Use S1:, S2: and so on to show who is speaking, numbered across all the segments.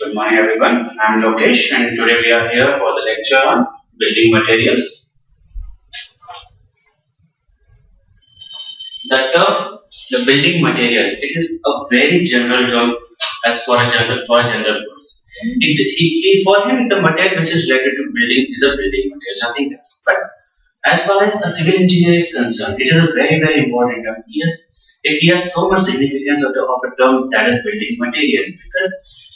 S1: Good morning everyone. I am Lokesh and today we are here for the lecture on building materials. The term the building material, it is a very general term as for a general person. For him the material which is related to building is a building material, nothing else. But as far as a civil engineer is concerned, it is a very important term. He has so much significance of a term that is building material because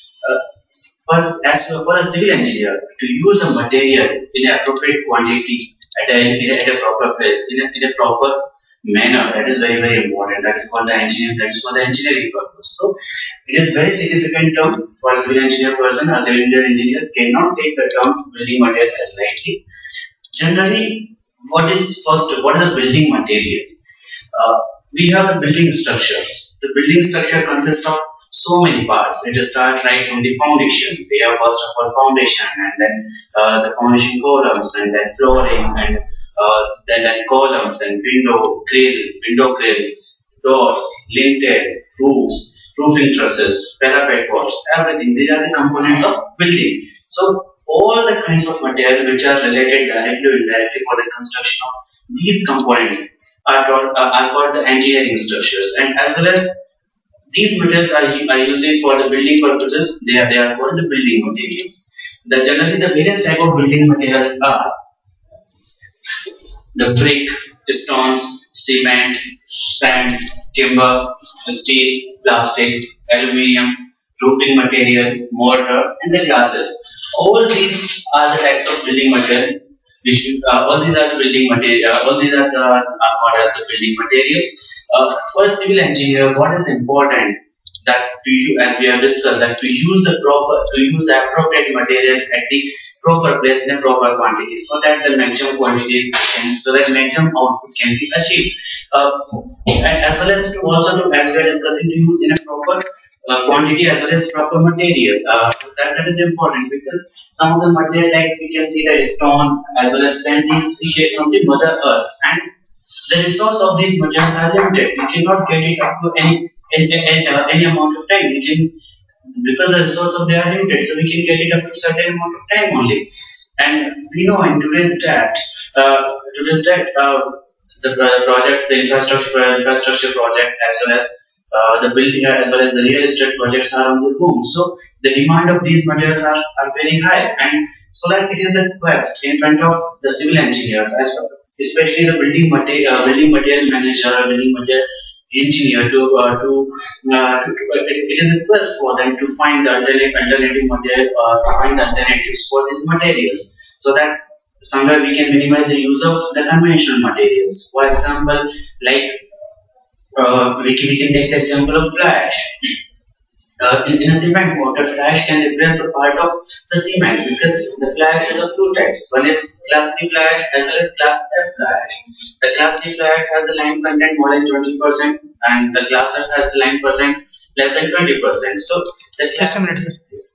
S1: for a civil engineer to use a material in an appropriate quantity at a proper place in a proper manner, that is very important. That is for the engineer. That is for the engineering purpose. So it is very significant term for a civil engineer person. A civil engineer cannot take the term building material as lightly. Generally, what is the building material? We have the building structures. The building structure consists of so many parts. It starts right from the foundation. We have first of all foundation, and then the foundation columns, and then flooring, and then columns, and window grills, doors, lintel, roofs, roofing trusses, parapet walls, everything. These are the components of building. So all the kinds of material which are related directly or indirectly for the construction of these components are called the engineering structures, and as well as these materials are used for the building purposes. They are called the building materials. Generally the various type of building materials are the brick, stones, cement, sand, timber, steel, plastic, aluminium, roofing material, mortar, and the glasses. All these are the types of building material. All these are building material. All these are called as the building materials. For a civil engineer, what is important that as we have discussed, that to use the appropriate material at the proper place in a proper quantity, so that the maximum quantity so that maximum output can be achieved, and as well as as we are discussing, to use in a proper quantity as well as proper material. That is important because some of the material, like we can see that stone as well as sand, is shaped from the mother earth, and the resource of these materials are limited. We cannot get it up to any amount of time. Because the resource of they are limited, so we can get it up to certain amount of time only. And we know in today's date, the project, the infrastructure project, as well as the building, as well as the real estate projects are on the boom. So the demand of these materials are very high, and so that it is the quest in front of the civil engineers, as well, especially the building material manager, building material engineer, it is a quest for them to find the alternative material, to find the alternatives for these materials, so that somewhere we can minimize the use of the conventional materials. For example, like we can take the example of flash. In a cement mortar, flash can replace the part of the cement, because the flash is of two types. One is class C flash as well as class F flash. The class C flash has the lime content more than 20%, and the class F has the lime percent less than 20%. So the
S2: just a minute, sir.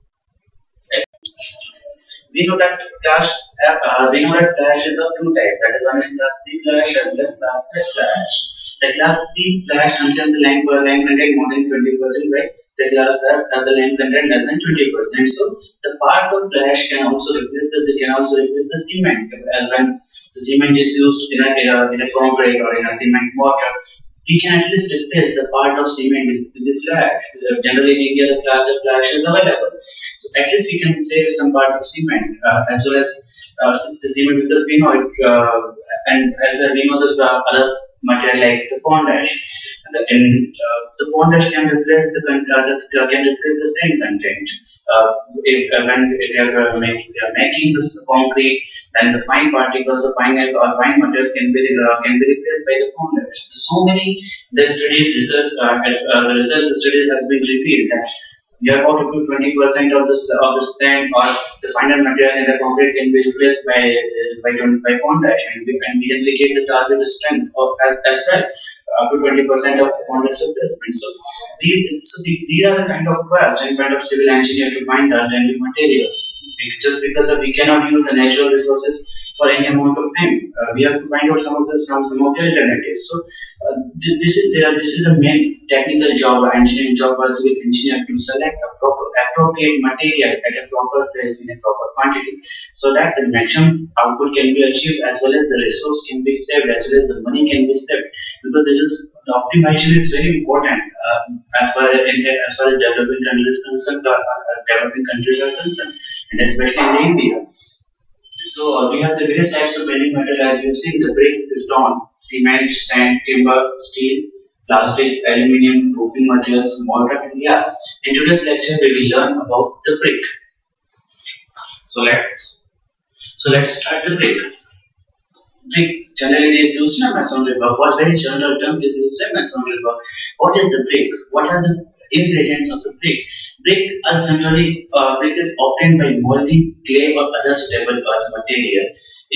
S1: We know that flash is of two types. That is, one is class C flash as well as class F flash. The class C flash contains the lime content more than 20%, right? The class F has the lime content less than 20%. So the part of flash can also replace the cement. When the cement is used in a concrete or in a cement mortar, we can at least replace the part of cement with the flash. Generally in India, the class F flash is available. So at least we can save some part of cement, as well as the cement, because we know it, and as well we know this other material like the pond ash. The pond ash can replace the same content. When we are making this concrete, then the fine particles of fine material can be replaced by the pond ash. So many research studies has been revealed that we are about to do 20% of the sand or the final material in the concrete can be replaced by pond ash, and we can replicate the target strength as well, up to 20% of pond ash replacement. So these are the kind of quest in front of civil engineer to find alternative materials. Just because we cannot use the natural resources, for any amount of time. We have to find out some of the alternatives. So this is the main technical job or engineering job as with engineer to select a proper appropriate material at a proper place in a proper quantity, so that the maximum output can be achieved, as well as the resource can be saved, as well as the money can be saved. Because this is the optimization is very important as far as developing countries concerned, developing countries are concerned, and especially in India. So we have the various types of building material, as you have seen: the brick, the stone, cement, sand, timber, steel, plastics, aluminium, roofing materials, mortar, and glass. In today's lecture, we will learn about the brick. So let's start the brick. Brick generally it is used in masonry work. What very general term is used in masonry work? What is the brick? What are the ingredients of the brick? Brick is obtained by molding clay or other suitable earth material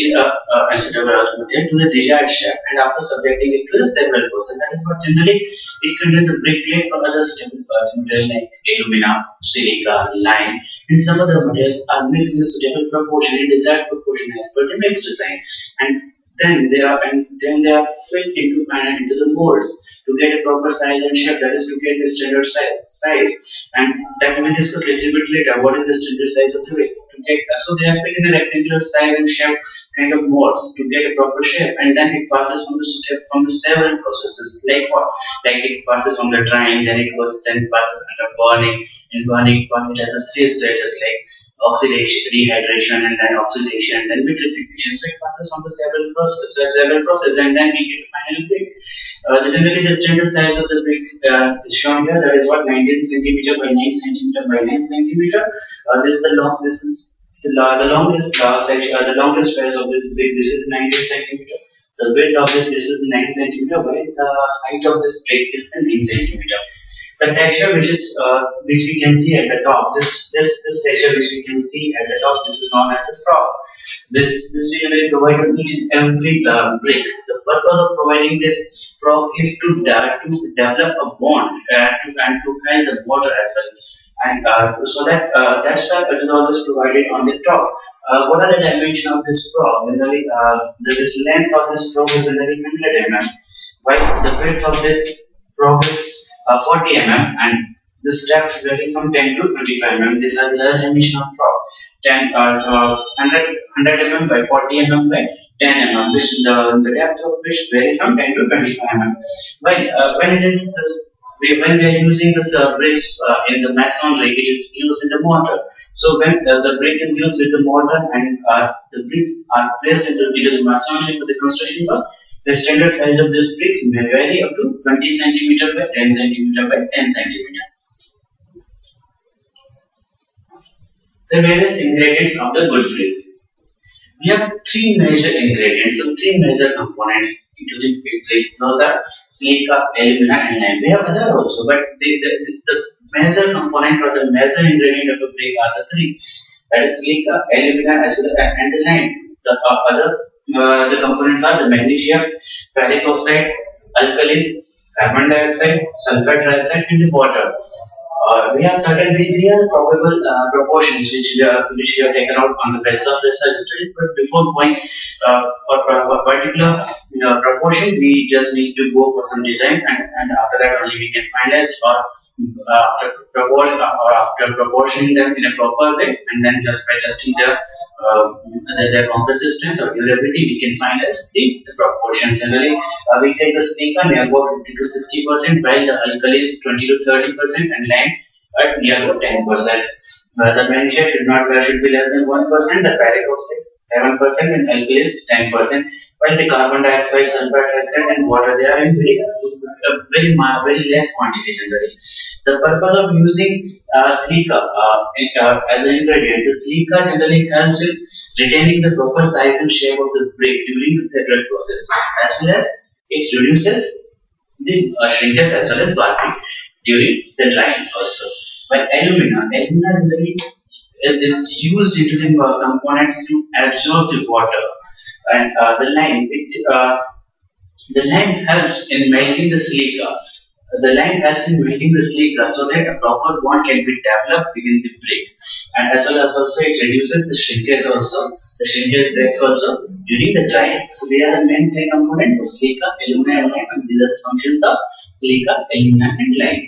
S1: to the desired shape, and after subjecting it to the several processes. That is what generally it contains the brick, clay or other suitable earth material like alumina, silica, lime, and some other materials are mixed in a suitable proportion, in desired proportion as per the mixed design, and then they are filled into the molds to get a proper size and shape, that is to get the standard size. And that we will discuss a little bit later what is the standard size of the brick. So they are filled in a rectangular size and shape kind of molds to get a proper shape, and then it passes from the several processes, like what? Like it passes from the drying, then it passes under burning. In burning, it has a three stages like oxidation, dehydration, and then oxidation, and then vitrification. So it passes from the several processes, and then we get a final brick. Generally, the standard size of the brick is shown here. That is what 19 centimeter by 9 centimeter by 9 centimeter. This is the longest phase of this brick. This is 19 centimeter. The width of this is 9 centimeter, while the height of this brick is 9 centimeter. The texture which we can see at the top, this texture which we can see at the top, this is known as the frog. This we generally provide on each and every brick. The purpose of providing this frog is to develop a bond and to hide the water as well. And so that's why it is always provided on the top. What are the dimensions of this frog? Generally, this length of this frog is generally 100 mm, while the width of this frog is 40 mm, and the steps vary from 10 to 25 mm. These are the dimension of frog. 100 mm by 40 mm by 10 mm, which the depth of which vary from 10 to 25 mm. When we are using this bricks in the masonry, it is used in the mortar. So when the brick is used with the mortar and the bricks are placed into the masonry for the construction work, the standard size of this bricks may vary up to 20 centimeter by 10 centimeter by 10 centimeter. The various ingredients of the good bricks. We have three major ingredients, so three major components into the brick. Those are silica, alumina, and lime. We have other also, but the major component or the major ingredient of a brick are the three. That is silica, alumina, as well as and the lime. The components are the magnesium, ferric oxide, alkalis, carbon dioxide, sulfur dioxide, and the water. We have certain these are probable proportions which we have taken out on the basis of research studies. But before going for particular proportion, we just need to go for some design, and after that only we can finalize, or after proportioning them in a proper way, and then just by testing their compressive strength or durability, we can finalize the proportions. Generally, we take the silica near about 50 to 60%, while the alkalis 20 to 30%, and lime at near about 10%. The magnesium should be less than 1%, the ferric oxide 7%, and alkalis 10%. While the carbon dioxide, sulfur dioxide, and water, they are in very less quantity generally. The purpose of using silica as an ingredient, the silica generally helps in retaining the proper size and shape of the brick during the several processes, as well as it reduces the shrinkage as well as warping during the drying also. While alumina generally is used into the components to absorb the water. And the lime helps in melting the silica. The lime helps in melting the silica so that a proper bond can be developed within the brick. And as well as also it reduces the shrinkage also. The shrinkage breaks also during the drying. So they are the main three components: the silica, alumina, and lime, and these are the functions of silica, alumina, and lime.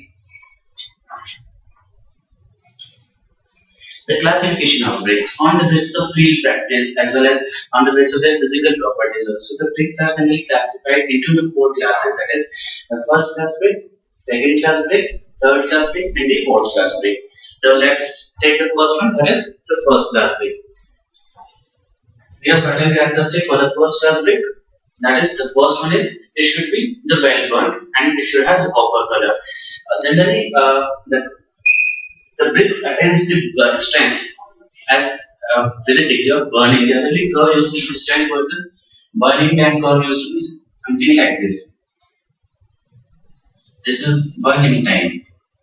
S1: The classification of bricks on the basis of field practice as well as on the basis of their physical properties also. The bricks are generally classified into the four classes, that is the first class brick, second class brick, third class brick, and the fourth class brick. So let's take the first one, that is the first class brick. We have certain characteristics for the first class brick. That is, the first one is it should be the well burnt and it should have the copper color. Generally, the bricks attains the strength as with the degree of burning. Generally, curve used to be strength versus burning time curve used to be something like this. This is burning time.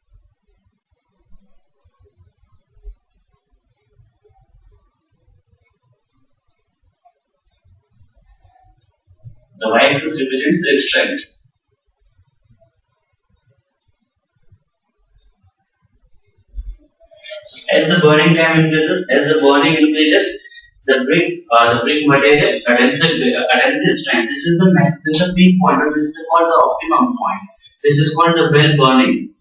S1: The y-axis represents the strength. So as the burning time increases, the brick material attains the strength. This is the peak point, or this is called the optimum point. This is called the well burning.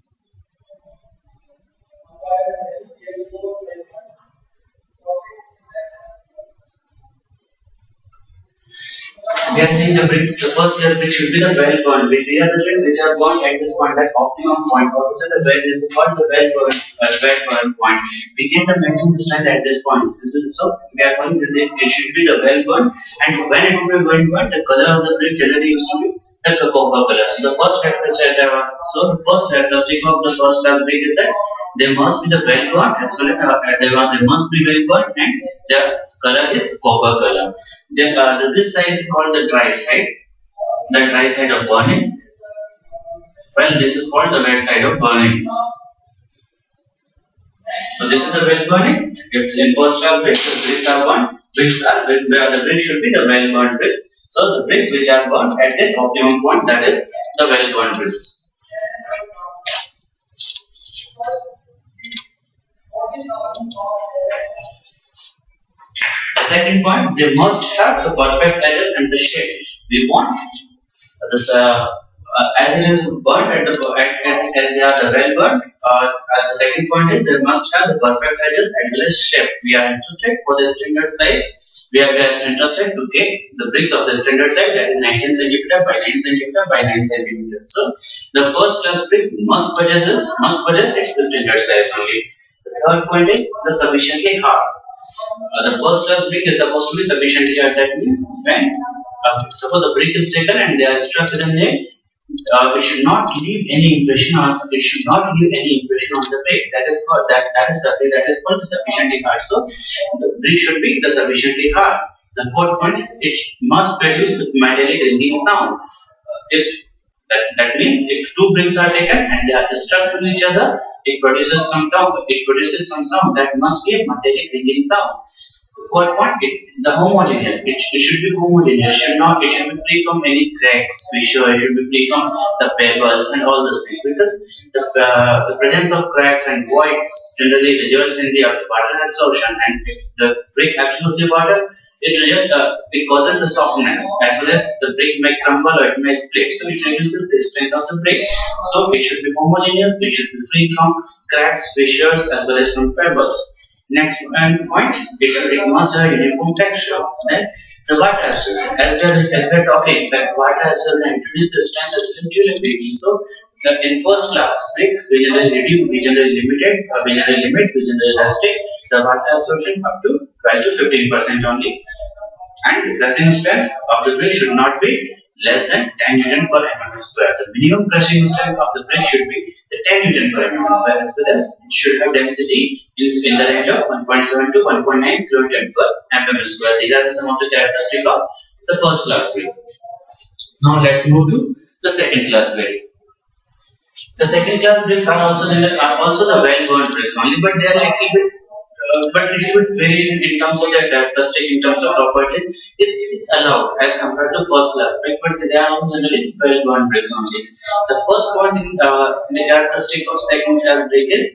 S1: We are saying the first class brick should be the well burned. These are the bricks which are burned at this point, that optimum point. Also, the well is called the well burned point. We can mention the strength at this point. So we are going that it should be the well burned, and when it will be well burned, the color of the brick generally used to be the copper color. So the first characteristic of the first class brick is that they must be the well burned as well as they must be well burned and their color is copper color. Then this side is called the dry side. The dry side of burning. Well, this is called the wet side of burning. So this is the well burning. If in first class bricks, the bricks are burned. The brick should be the well burned brick. So the bricks which are burned at this optimum point, that is the well burned bricks. The second point, they must have the perfect edges and the shape. We want this as it is burnt at as they are the well burnt. As the second point is they must have the perfect edges as well as shape. We are interested for the standard size. We are interested to get the bricks of the standard size, that is 19 cm by 9 cm by 9 cm. So the first class brick must possess its standard size only. The third point is the sufficiently hard. The first class brick is supposed to be sufficiently hard. That means when suppose the brick is taken and they are struck with a nail, it should not leave any impression on the brick. That is called sufficiently hard. So the brick should be the sufficiently hard. The fourth point, it must produce the metallic ringing sound. If that means if two bricks are taken and they are struck to each other, it produces some sound that must be a metallic ringing sound. What the homogeneous? It should be homogeneous. It should be free from any cracks, fissure. It should be free from the pebbles and all those things, because the presence of cracks and voids generally results in the water absorption, and if the brick absorbs the water, it causes the softness, as well as the brick may crumble or it may split. So it reduces the strength of the brick. So it should be homogeneous. It should be free from cracks, fissures, as well as from pebbles. Next point, it must have a uniform texture. Then the water absorption. As we are talking, that water absorption introduces the strength as well as durability. So in first class bricks, we generally restrict the water absorption up to 12 to 15% only, and the crushing strength of the brick should not be less than 10 Newton per mm square. The minimum crushing strength of the brick should be the 10 Newton per mm square, as well as it should have density in the range of 1.7 to 1.9 kN per mm square. These are some of the characteristics of the first class brick. Now let's move to the second class brick. The second class bricks are also the well burnt bricks only, but they are little bit variation in terms of their characteristic, in terms of properties. It's allowed as compared to first class brick, but they are generally well burnt bricks only. The first point in the characteristic of second class brick is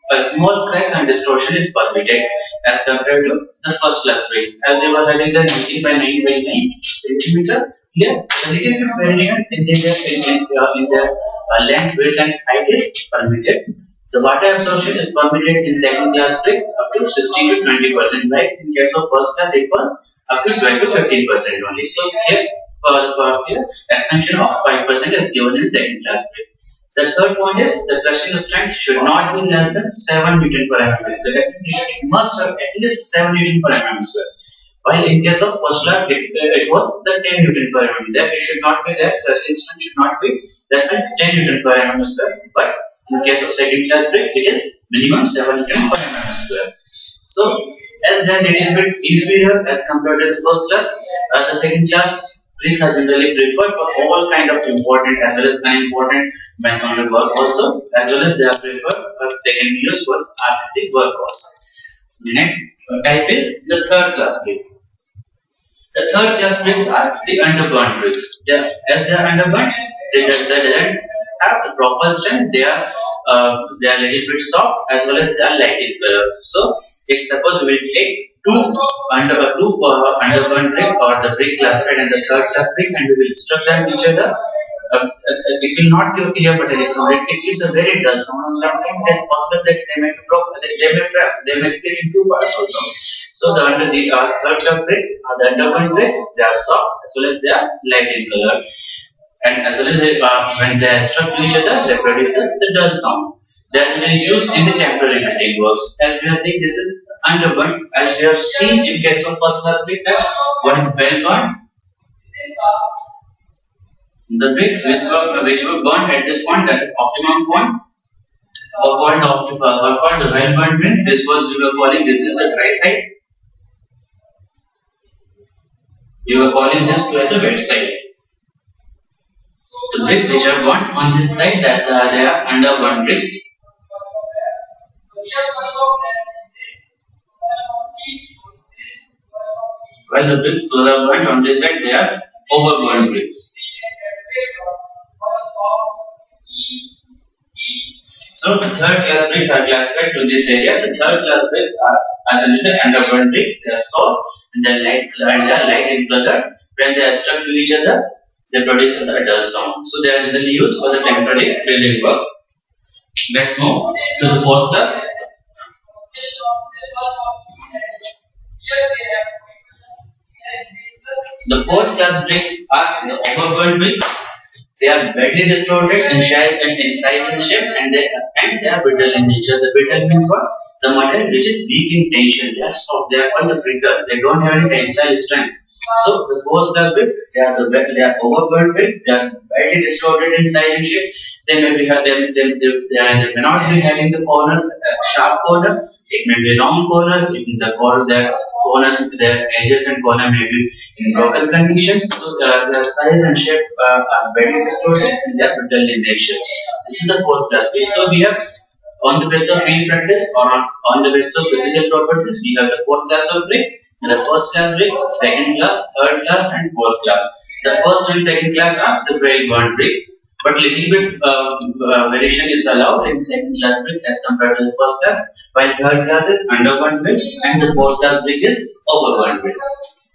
S1: a small crack and distortion is permitted as compared to the first class brick. As you were having the 19 by 9 by 9 centimeter, here a little bit variation in their length, width and height is permitted. The water absorption is permitted in second class brick up to 16 to 20%, right? In case of first class, it was up to 12 to 15% only. So here, here extension of 5% is given in second class brick. The third point is the crushing strength should not be less than 7 Newton per mm square. It must have at least 7 Newton per mm square. While in case of first class, it was the 10 Newton per mm. That it should not be there. Crushing strength should not be less than 10 Newton per mm square. But in case of second class brick, it is minimum 7 Newton per mm square. So, as they are little bit inferior as compared to the first class, the second class bricks are generally preferred for all kind of important as well as unimportant masonry work also, as well as they are preferred, they can be used for RCC work also. The next type is the third class brick. The third class bricks are the underburnt bricks. As they are underburnt, they doesn't have the proper strength. They are little bit soft as well as they are light in color. So, if suppose we will take two underburnt brick or the brick classified and the third class brick and we will struck them each other, it will not give clear metallic sound. It gives a very dull sound. Sometimes it is possible that they may trap, they may split in two parts also. So the third class bricks or the underburnt bricks, they are soft as well as they are light in color. And as well as when they are struck to each other, they produces the dull sound. They are generally used in the temporary building works. As we are seeing, this is underburnt. As we have seen in case of first class brick, one well burnt. The brick which were burnt at this point, that optimum point, or called the well burnt brick. This was we were calling this is the dry side. We were calling this as a wet side. The bricks which are burnt on this side, that they are underburnt bricks. While the bricks that are burnt on this side, they are overburnt bricks. So the third class bricks are classified to this area. The third class bricks are generally underburnt bricks. They are soft and they are light in color. When they are stuck to each other, they produce a dull sound. So they are generally used for the temporary building works. Let's move to the fourth class. The fourth class bricks are the overburnt bricks. They are badly distorted in size and shape, and they are brittle in nature. The brittle means what? The material which is weak in tension. They are soft. They are called the brittle. They don't have any tensile strength. So the fourth class brick, they are overburnt brick. They are badly distorted in size and shape. They may be they may not be having the sharp corner. It may be round corners. Their corners, their edges and corner may be in broken conditions. So their size and shape are badly distorted and they are brittle in nature. This is the fourth class brick. So we have, on the basis of field practice or on the basis of physical properties, we have the fourth class of brick. And the first class brick, second class, third class and fourth class. The first and second class are the well burnt bricks, but little bit variation is allowed in second class brick as compared to the first class, while third class is underburnt bricks and the fourth class brick is overburnt bricks.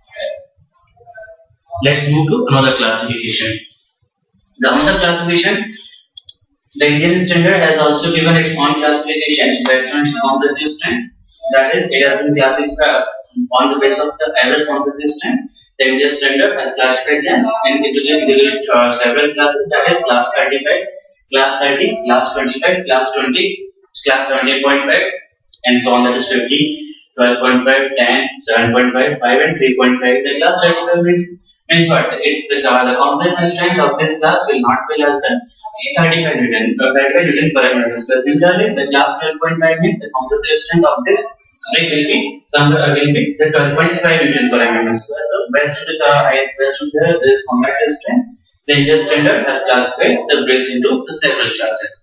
S1: Let's move to another classification. The another classification, the Indian standard has also given its own classification based on its compressive strength. That is, it has been classified on the basis of the average compressive strength. The Indian standard has classified them into several classes. That is, class 35, class 30, class 25, class 20, class 17.5, and so on. That is 50, 12.5, 10, 7.5, 5, and 3.5. The class 35 means what? It's the compressive strength of this class will not be less than 35 Newton per mm square. Similarly, the class 12.5 means the compressive strength of this brick will be the 12.5 Newton per mm square. So based on this compressive strength, the Indian standard has classified the bricks into the several classes.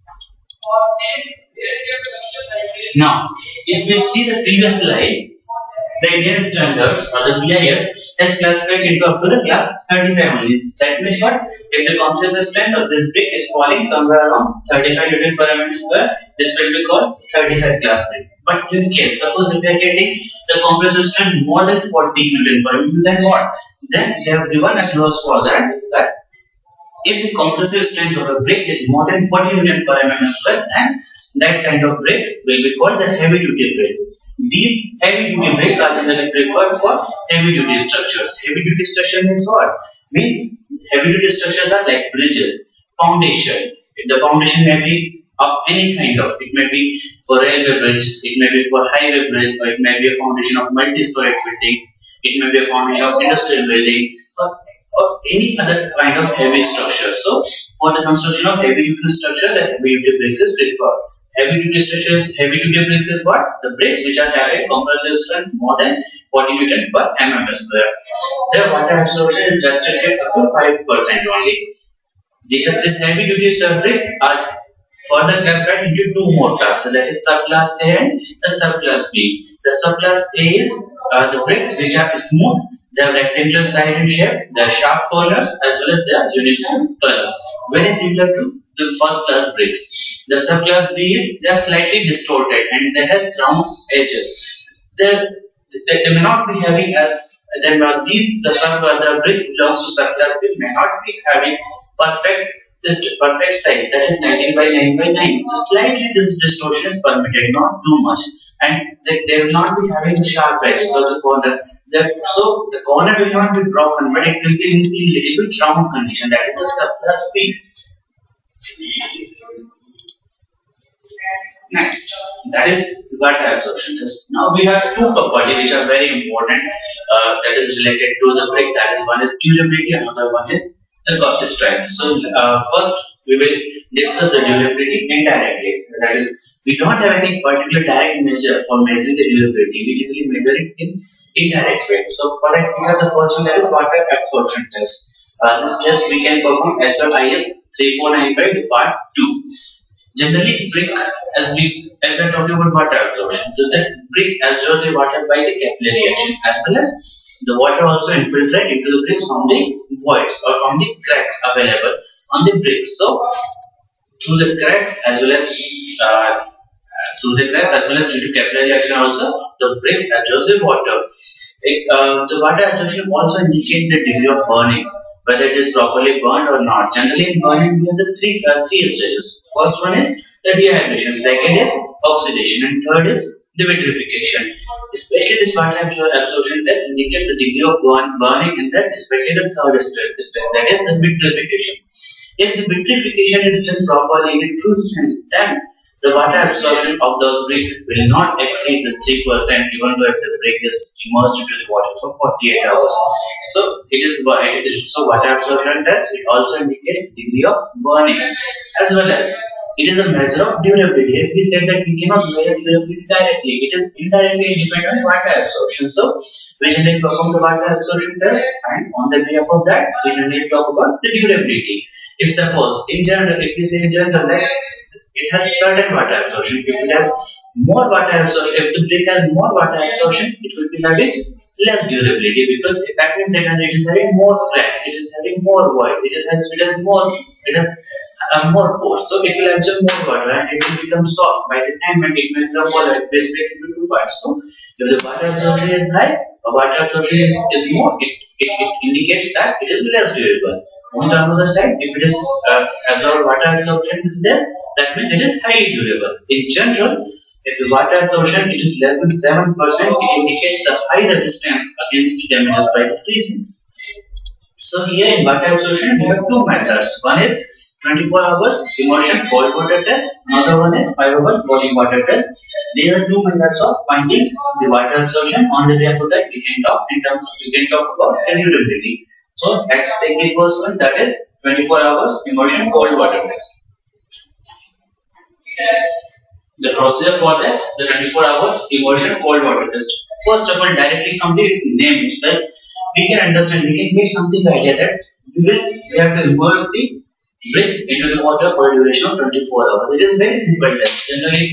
S1: Now, if we see the previous slide, the Indian standards or the BIF has classified into up to the class 35 only. That means what? If the compressive strength of this brick is falling somewhere around 35 Newton per mm square, this will be called 35 class brick. But in case, suppose if we are getting the compressive strength more than 40 Newton per mm, then what? Then they have given a clause for that if the compressive strength of a brick is more than 40 Newton per mm square, then that kind of brick will be called the heavy duty bricks. These heavy duty bricks are generally preferred for heavy duty structures. Heavy duty structure means what? Means heavy duty structures are like bridges, foundation. The foundation may be of any kind of. It may be for railway bridge, it may be for highway bridge, or it may be a foundation of multi-story building. It may be a foundation of industrial building, or any other kind of heavy structure. So, for the construction of heavy duty structure, the heavy duty bricks is preferred. Heavy duty structures, heavy duty bricks is what? The bricks which are having compressive strength more than 40 Newton per mm square. Their water absorption is restricted up to 5% only. This heavy duty bricks are further classified into two more classes, that is subclass A and the subclass B. The subclass A is the bricks which are smooth, they have rectangular side and shape, they have sharp corners as well as they are uniform color. Very similar to the first class bricks. The subclass B is they are slightly distorted and they have round edges. They may not be having the bricks belongs to subclass B may not be having perfect size, that is 19 by 9 by 9. Slightly this distortion is permitted, not too much, and they will not be having the sharp edges of the corner. So the corner will not be broken, but it will be in a little bit round condition. That is the subclass B. Next, that is water absorption test. Now we have two properties which are very important. That is related to the brick. That is one is durability, another one is the strength. So first we will discuss the durability indirectly. That is, we don't have any particular direct measure for measuring the durability. We generally measure it in indirect way. So for that we have the first one, that is water absorption test. This test we can perform as per IS 3495 part 2. Generally, brick, as I talked about water absorption, so that brick absorbs the water by the capillary action, as well as the water also infiltrate into the bricks from the voids or from the cracks available on the bricks. So through the cracks as well as due to capillary action also, the bricks absorbs the water. The water absorption also indicates the degree of burning, whether it is properly burned or not. Generally in burning we have the three stages. First one is the dehydration, second is oxidation, and third is the vitrification. Especially this water absorption test indicates the degree of burning in that, especially the third step, that is the vitrification. If the vitrification is done properly in true sense, then the water absorption of those bricks will not exceed the 3%, even though if the brick is immersed into the water for 48 hours. So water absorption test, it also indicates the degree of burning, as well as it is a measure of durability. As we said that we cannot measure durability directly, it is indirectly independent on water absorption. So we generally perform the water absorption test, and on the behalf of that we generally talk about the durability. If suppose in general, if we say in general that it has certain water absorption, if it has more water absorption, if the brick has more water absorption, it will be having less durability, because that means that it is having more cracks, it is having more void, it has more pores, so it will absorb more water and it will become soft by the time, and it will become more like this into two parts. So if the water absorption is high or water absorption is more, it indicates that it is less durable. On the other side, if it is water absorption is less, that means it is highly durable. In general, if the water absorption it is less than 7%, it indicates the high resistance against damages by the freezing. So here in water absorption we have two methods. One is 24 hours immersion cold water test. Another one is 5 hour boiling water test. These are two methods of finding the water absorption. On the behalf of that we can talk about the durability. So let's take the first one, that is 24 hours immersion cold water test. The procedure for this, the 24 hours immersion cold water test. First of all, directly from its name itself, we can understand, we can get something idea that we have to immerse the brick into the water for a duration of 24 hours. It is very simple test. Generally,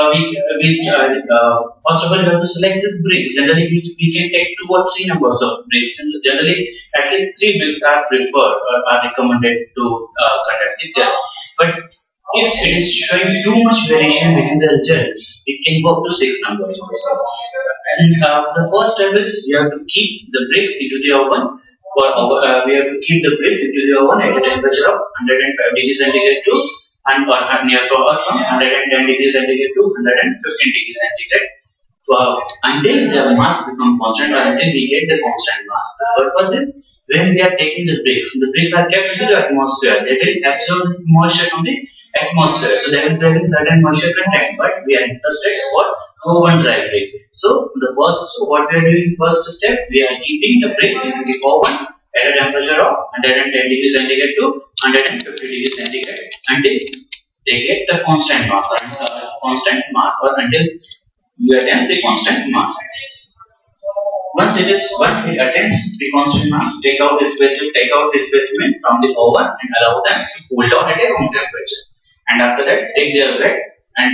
S1: first of all, we have to select the bricks. Generally, we can take 2 or 3 numbers of bricks. Generally, at least 3 bricks are preferred or are recommended to conduct the test. But If it is showing too much variation within the result, we can go up to 6 numbers also. And the first step is we have to keep the bricks into the oven. We have to keep the bricks into the oven at a temperature of 105 degrees centigrade to near from 110 degrees centigrade to 115 degrees centigrade. Until the mass becomes constant or until we get the constant mass. The purpose is when we are taking the bricks are kept into the atmosphere. They will absorb moisture from the atmosphere. So there is certain moisture content, but we are interested for oven dry brick. So what we are doing first step, we are keeping the bricks into the oven at a temperature of 110 degrees centigrade to 150 degrees centigrade until they get the constant mass or until you attain the constant mass. Once it attains the constant mass, take out the specimen from the oven and allow them to cool down at a room temperature. And after that, take their weight and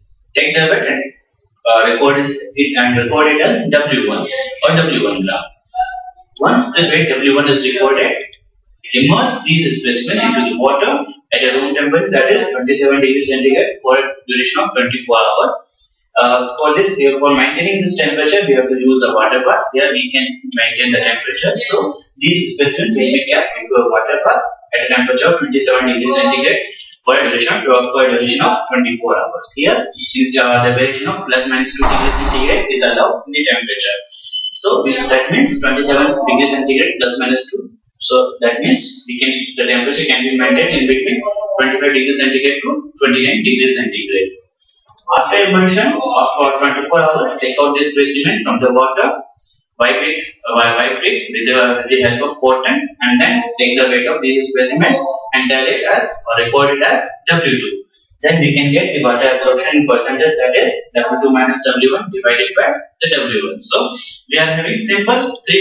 S1: record it as W1 or W1 gram. Once the weight W1 is recorded, immerse these specimen into the water at a room temperature, that is 27 degrees centigrade, for a duration of 24 hours. For maintaining this temperature, we have to use a water bath. Here we can maintain the temperature. So these specimens will be kept into a water bath at a temperature of 27 degrees centigrade for a duration of 24 hours. Here, the variation of plus minus 2 degrees centigrade is allowed in the temperature. So that means 27 degrees centigrade plus minus 2. So that means the temperature can be maintained in between 25 degrees centigrade to 29 degrees centigrade. After immersion for 24 hours, take out this specimen from the water, wipe it with the help of cotton, and then take the weight of this specimen and tell it as or record it as W2. Then we can get the water absorption in percentage, that is W2 minus W1 divided by the W1. So we are having simple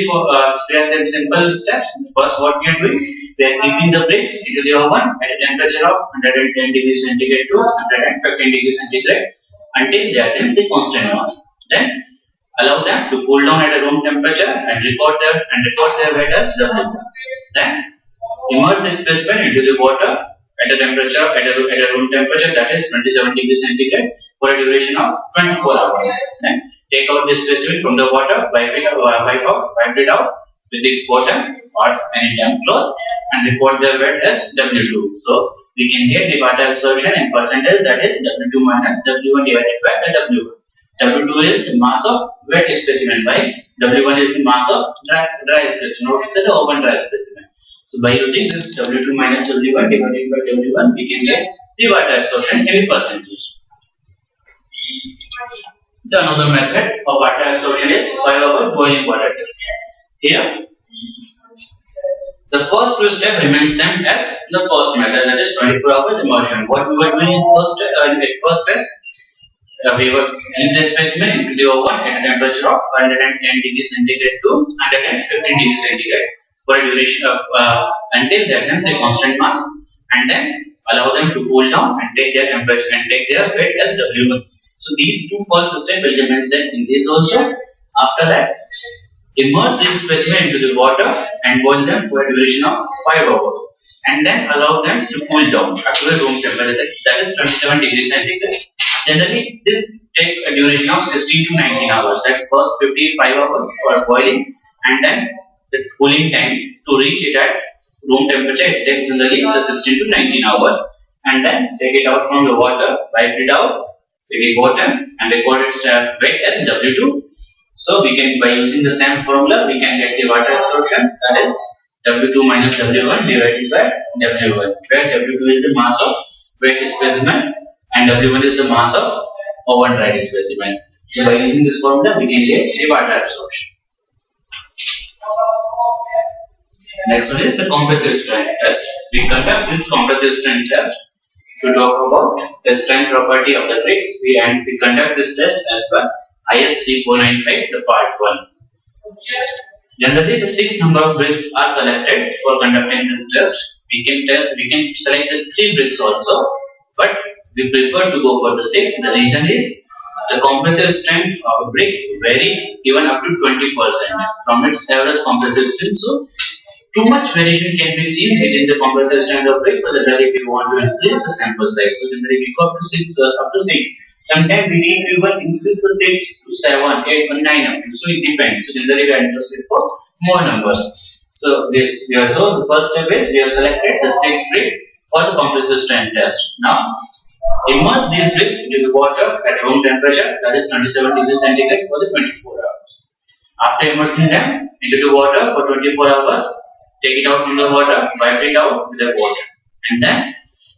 S1: steps. First, what we are doing, we are keeping the bricks into the oven at a temperature of 110 degrees centigrade to 115 degrees centigrade until they attain the constant mass. Then allow them to cool down at a room temperature and record their weight as W1. Then immerse the specimen into the water at a room temperature, that is 27 degrees centigrade, for a duration of 24 hours. Then take out the specimen from the water, wipe it out with the cotton or any damp cloth and record their weight as W2. So we can get the water absorption in percentage, that is W2 minus W1 divided by the W1. W2 is the mass of wet specimen, while W1 is the mass of dry specimen, or it's the open dry specimen. So by using this W2 minus W1 divided by W1, we can get the water absorption in the percentage. The another method of water absorption is 5-hour boiling water test. Here, the first two steps remains same as the first method, that is 24-hour immersion. What we were doing in first test, we were in the specimen into the oven at a temperature of 110 degrees centigrade to 115 degrees centigrade for a duration of until they attain the constant mass, and then allow them to cool down and take their temperature and take their weight as W1. So these two first steps will remain same in this also. After that, immerse this specimen into the water and boil them for a duration of 5 hours, and then allow them to cool down up to a room temperature, that is 27 degrees centigrade. Generally, this takes a duration of 16 to 19 hours. That first 55 hours for boiling, and then the cooling time to reach it at room temperature, it takes generally 16 to 19 hours, and then take it out from the water, wipe it out with the cotton and record its weight as W2. So we can, by using the same formula, we can get the water absorption, that is W2 minus W1 divided by W1, where W2 is the mass of wet specimen and W1 is the mass of oven dried specimen. So by using this formula, we can get the water absorption. Next one is the compressive strength test. We conduct this compressive strength test to talk about the strength property of the bricks. We conduct this test as per IS 3495, the part 1. Generally, the 6 number of bricks are selected for conducting this test. We can select the 3 bricks also, but we prefer to go for the 6. The reason is the compressive strength of a brick vary even up to 20% from its average compressive strength. So too much variation can be seen in the compressive strength of brake. So generally we want to increase the sample size. So generally we go up to 6, up to 6. Sometimes we need to even increase the 6 to 7, 8, or 9 up to. So it depends. So generally we are interested for more numbers. So the first step is we have selected the 6 brake for the compressive strength test. Now immerse these brakes into the water at room temperature, that is 27 degrees centigrade, for the 24 hours. After immersing them into the water for 24 hours, take it out from the water, wipe it out with the water, and then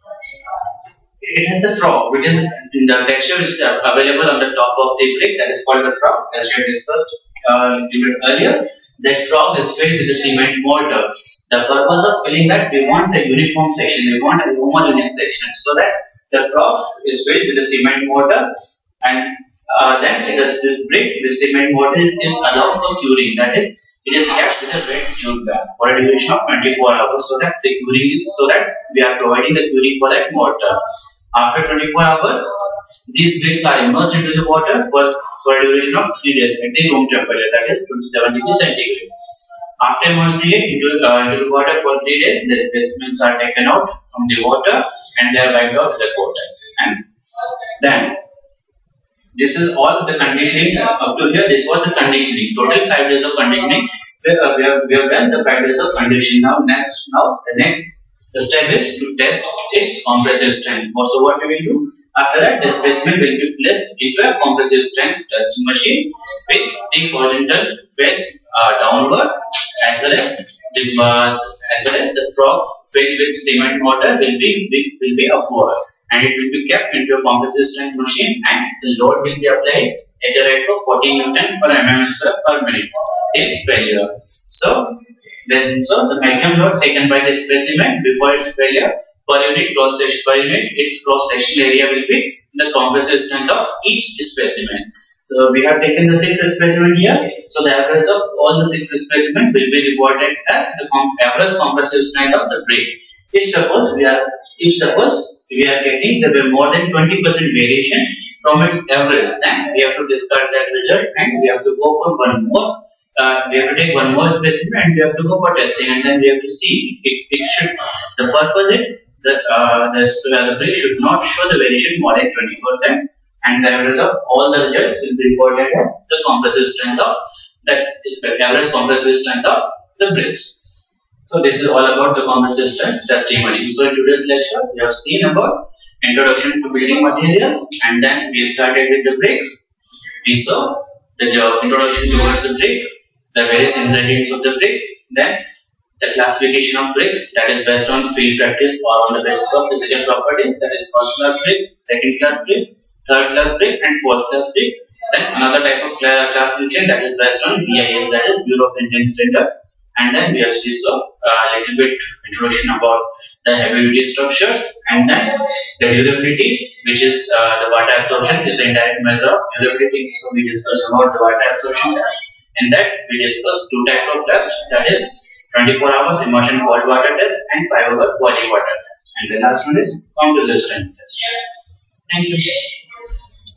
S1: it has the frog, which is in the texture is available on the top of the brake, that is called the frog, as we have discussed a little bit earlier. That frog is filled with the cement mortar. The purpose of filling that, we want a uniform section, we want a homogeneous section, so that the frog is filled with the cement mortar, and then this brake with cement mortar is allowed for curing. That is, it is kept with a wet jute bag for a duration of 24 hours, so that the curing is, so that we are providing the curing for that mortar. After 24 hours, these brakes are immersed into the water for a duration of 3 days at the room temperature, that is 27 degrees centigrade. After immersing it into the water for 3 days, the specimens are taken out from the water and they are wiped out with the water. And then this is all the conditioning up to here. This was the conditioning. Total 5 days of conditioning. We have done the 5 days of conditioning. Now the next step is to test its compressive strength. So what we will do? After that, the specimen will be placed into a compressive strength testing machine with the horizontal face downward, as well as the frog filled with cement mortar will be upward, and it will be kept into a compressive strength machine, and the load will be applied at a rate of 40 Newton per mm square per minute till failure. So the maximum load taken by the specimen before its failure per unit its cross sectional area will be the compressive strength of each specimen. So we have taken the 6 specimen here. So the average of all the 6 specimen will be reported as the average compressive strength of the brake. If suppose we are getting the more than 20% variation from its average, then we have to discard that result and we have to go for one more. We have to take one more specimen and we have to go for testing, and then we have to see it should. The purpose is that the brake should not show the variation more than 20%, and the average of all the results will be reported as the compressive strength of average compressive strength of the brakes. So this is all about the compressive strength testing machine. So in today's lecture, we have seen about introduction to building materials, and then we started with the brakes. We saw the introduction towards the brake, the various ingredients of the brakes, then the classification of brakes, that is based on field practice or on the basis of physical properties, that is first class brake, second class brake, third class brake, and fourth class brake. Then another type of classification, that is based on BIS, that is Bureau of Indian Standard. And then we actually saw a little bit introduction about the heavy duty structures, and then the durability, which is the water absorption is the indirect measure of durability. So we discussed about the water absorption test. In that we discussed 2 types of tests, that is 24 hours immersion cold water test and 5-hour boiling water test. And the last one is compressive strength test. Thank you.